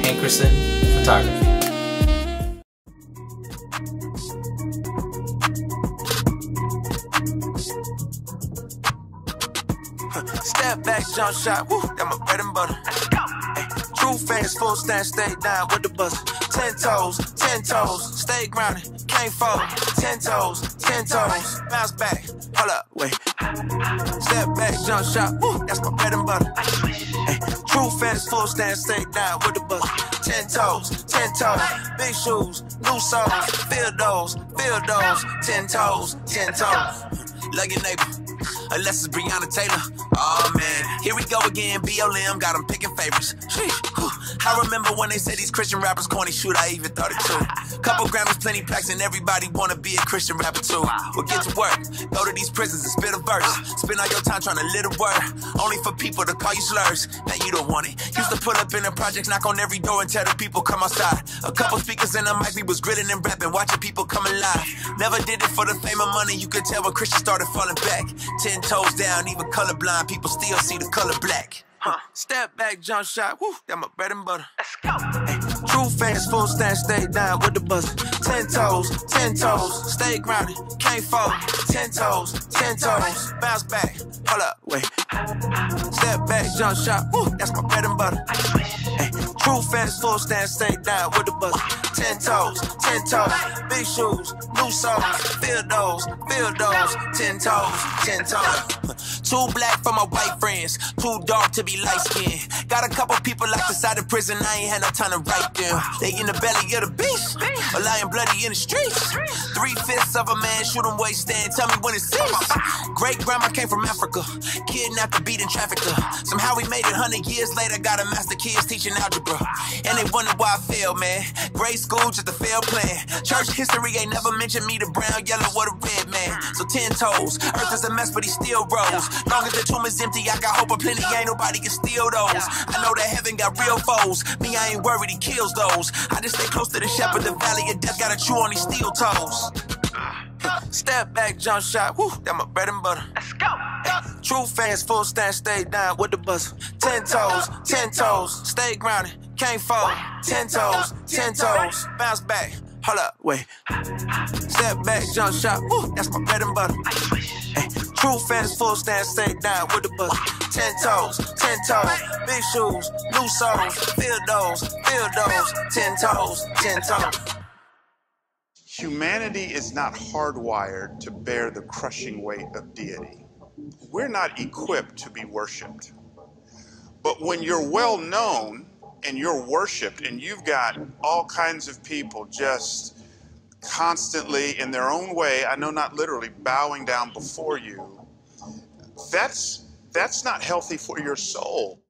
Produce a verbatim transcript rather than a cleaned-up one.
Hankerson Photography. Step back, jump shot, woo, that my bread and butter. Ay, true fans, full stand, stay down with the buzzer. Ten toes, ten toes, stay grounded, can't fall. Ten toes, ten toes, bounce back, hold up, wait. Step back, jump shot, woo, that's my bread and butter. Ay, true fans, full stand, stay down with the buzzer. Ten toes, ten toes, big shoes, new soles, feel those, feel those. Ten toes, ten toes. Love your neighbor, unless it's Breonna Taylor. Oh man, here we go again, B L M, got them picking favorites. I remember when they said these Christian rappers corny, shoot, I even thought it too. Couple Grammys, plenty packs, and everybody wanna be a Christian rapper too. Well, get to work, go to these prisons and spit a verse. Spend all your time trying to lit a word, only for people to call you slurs. Now you don't want it. Used to pull up in the projects, knock on every door and tell the people come outside. A couple speakers in the mic, we was grilling and rapping, watching people come alive. Never did it for the fame of money, you could tell when Christians started falling back. Ten toes down, even colorblind people still see the color black. Huh. Step back, jump shot, woo, that my bread and butter. Let's go. Ay, true fans, full stand, stay down with the buzzer. Ten toes, ten toes, stay grounded, can't fall. Ten toes, ten toes, bounce back, hold up, wait. Step back, jump shot, woo, that's my bread and butter. Ay, true fans, full stand, stay down with the buzzer. Ten toes, ten toes, big shoes, new soles, feel those, feel those. Ten toes, ten toes. Too black for my white friends, too dark to be light skinned. Got a couple people locked inside the prison, I ain't had no time to write them. They in the belly of the beast, a lying bloody in the streets. Three fifths of a man, shoot him waist stand, tell me when it ceased. Great grandma came from Africa, kidnapped and beaten trafficker. Somehow we made it hundred years later, got a master kids teaching algebra. And they wonder why I failed, man. Grade school, just a failed plan. Church history ain't never mentioned me, the brown, yellow, or the red man. So ten toes, earth is a mess, but he still rose. Long as the tomb is empty, I got hope of plenty, ain't nobody can steal those. I know that heaven got real foes, me, I ain't worried, he kills those. I just stay close to the shepherd, the valley of death, gotta chew on these steel toes. Step back, jump shot, woo, that my bread and butter. Let's go. True fans, full stand, stay down with the buzzer. Ten toes, ten toes, stay grounded, can't fall. Ten toes, ten toes, bounce back, hold up, wait. Step back, jump shot, woo, that's my bread and butter. Ay, true fans, full stand, stay down with the buzzer. Ten toes, ten toes, big shoes, new soles, feel those, feel those. Ten toes, ten toes. Humanity is not hardwired to bear the crushing weight of deity. We're not equipped to be worshipped. But when you're well known and you're worshipped and you've got all kinds of people just constantly in their own way, I know not literally, bowing down before you, that's, that's not healthy for your soul.